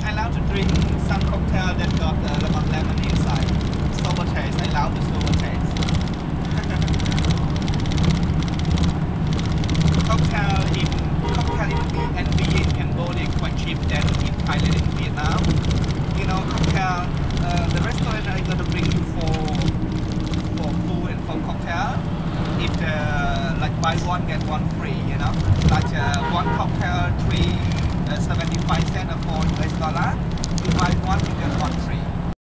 love to drink some cocktail that got lemon inside. Sour taste. I love the sour taste. Cocktail in Cambodia quite cheap than in Thailand and Vietnam. You know, cocktail. The restaurant are gonna bring you for food and for cocktail. If like buy one get one free, you know, like one cocktail 75 cents for $4. You buy one you get one free.